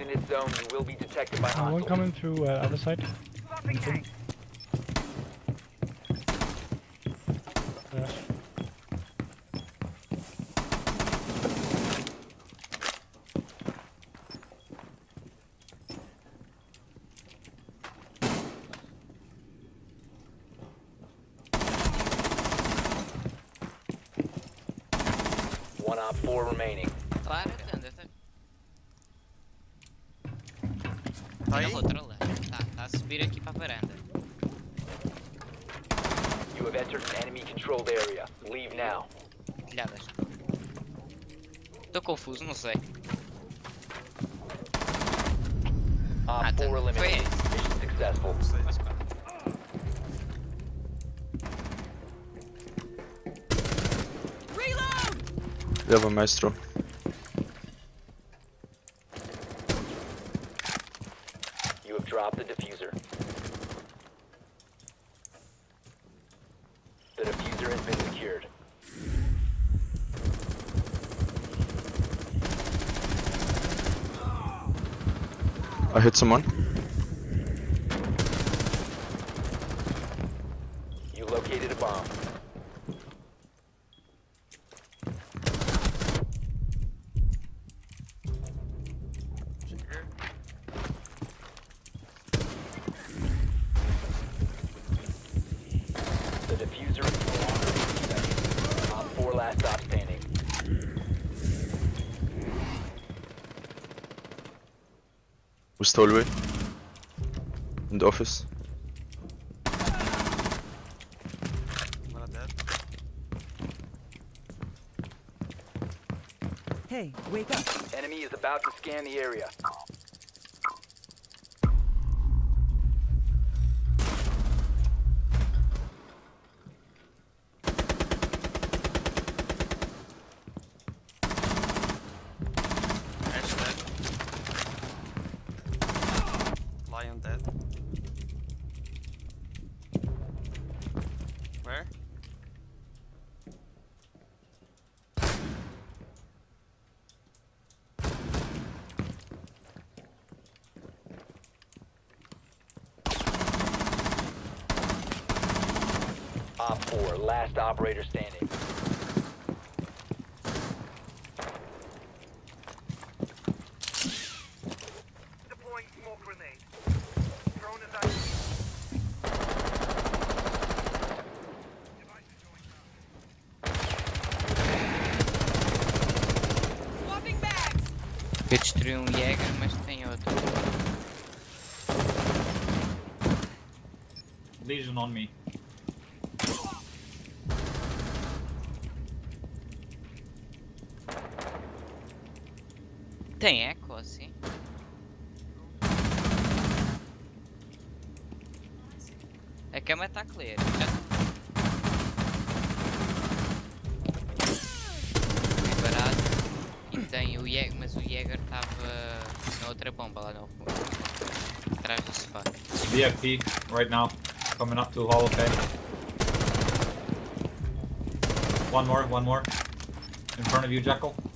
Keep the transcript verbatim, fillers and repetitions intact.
this zone, you will be detected by Uh, one hostiles. coming through uh, other side. Anything? Yes. One op four remaining. Claro, Thunder, tá. Tá aí? Na outra lá. Tá, tá a subir aqui pra varanda. You have entered an enemy controlled area. Leave now. Olhadas. Tô confuso, não sei. Op Ah, tá. four Foi eliminated. esse. Mission successful. Mas pá. Levo, maestro. You have dropped the diffuser. The diffuser has been secured. I hit someone. You located a bomb. The diffuser is no longer in possession. Op four last stop standing. Who's the hallway? In the office. One of dead. Hey, wake up. Enemy is about to scan the area. Ash dead. Lion dead. Where? Op four, last operator standing. Deploying smoke grenade. Drone is active. Device is going down. Swapping bags. Eu destruí um Jäger, mas tem outro. Lesion on me. Tem eco assim? A cama tá clear. Já preparado. E tem o Jäger, mas o Jäger estava na outra bomba lá no fundo. Atrás do sofá. B F P right now. Coming up to Hall of Fame. One more, one more. In front of you, Jackal.